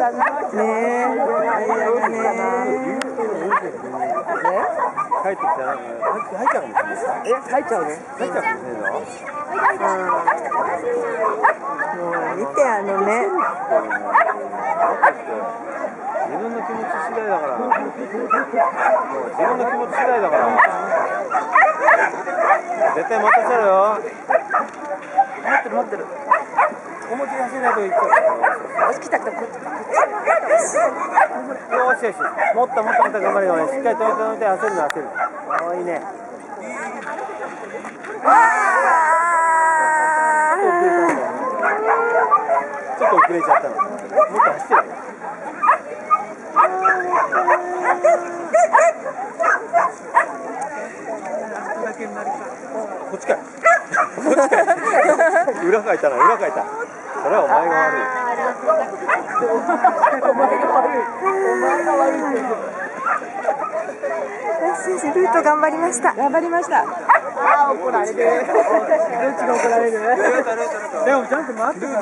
帰ってきたら、入っちゃうかもしれない。 入っちゃうね。 入っちゃうかもしれないの。 もう見てね。 自分の気持ち次第だから。自分の気持ち次第だから。絶対待たせろよ。待ってる。思いっきり走らないといけない。 よし、来た。 よし。もっと頑張れよ。しっかり止めて焦るな。おいいね。ちょっと遅れちゃったの。もっと走ってる。こっちかい。裏書いた。それはお前が悪い。 ルート頑張りました。 怒られる。どっちが怒られる？ でもちゃんと待って。